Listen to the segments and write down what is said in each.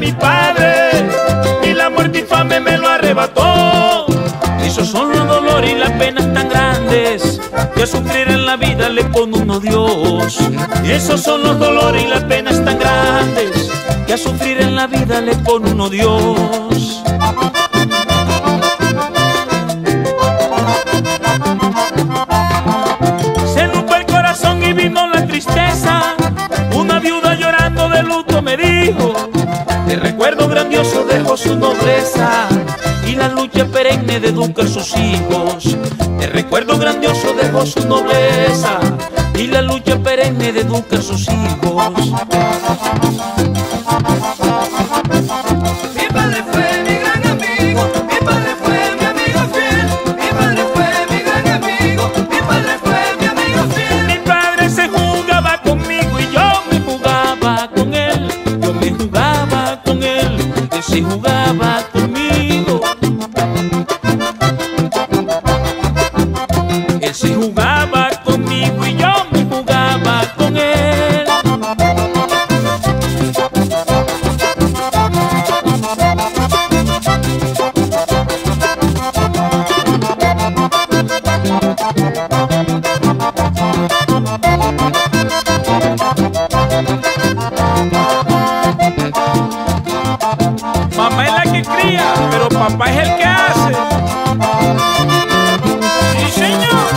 mi padre y la muerte infame me lo arrebató. Esos son los dolores y las penas tan grandes que a sufrir en la vida le pone uno Dios. Y esos son los dolores y las penas tan grandes que a sufrir en la vida le pone uno Dios. Se nubló el corazón y vino la tristeza. Una viuda llorando de luto me dijo: el recuerdo grandioso dejó su nobleza y la lucha perenne de educar a sus hijos. El recuerdo grandioso dejó su nobleza y la lucha perenne de educar a sus hijos. Mi padre fue mi gran amigo, mi padre fue mi amigo fiel. Mi padre fue mi gran amigo, mi padre fue mi amigo fiel. Mi padre se jugaba conmigo y yo me jugaba con él. Yo me jugaba con él, él se jugaba conmigo. Él se jugaba conmigo y yo me jugaba con él. Mamá es la que cría, pero papá es el que hace. Sí, señor.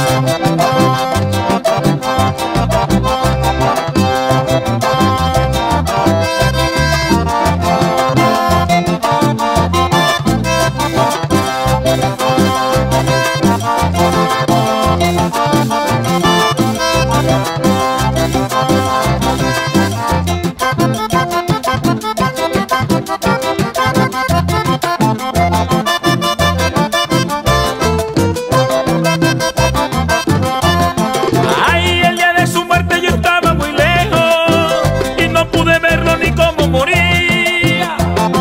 Ay, el día de su muerte yo estaba muy lejos y no pude verlo ni cómo moría.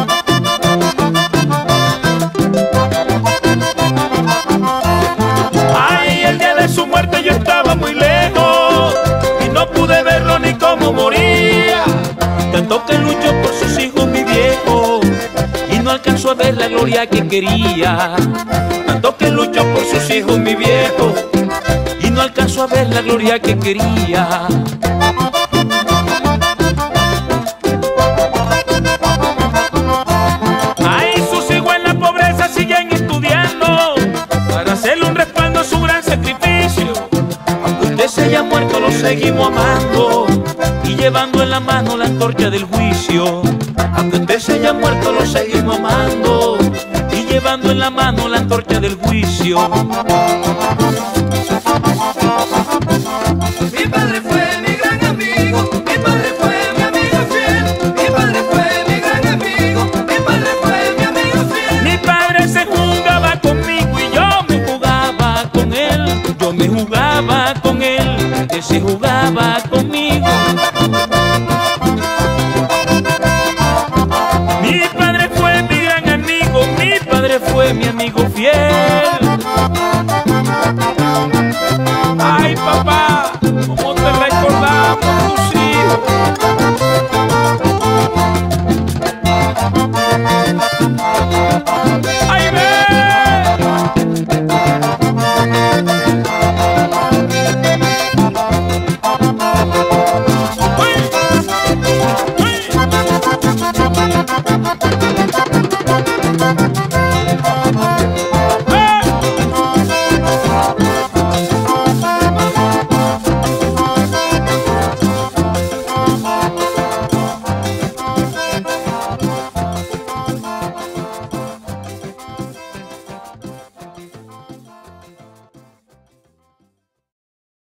Ay, el día de su muerte yo estaba muy lejos y no pude verlo ni cómo moría. Tanto que luchó por sus hijos mi viejo y no alcanzó a ver la gloria que quería. Tanto que luchó por sus hijos mi viejo y no alcanzó a ver la gloria que quería. Ay, sus hijos en la pobreza siguen estudiando para hacerle un respaldo a su gran sacrificio. Aunque usted se haya muerto, lo seguimos amando y llevando en la mano la antorcha del juicio. Aunque usted se haya muerto, lo seguimos amando y llevando en la mano la antorcha del juicio.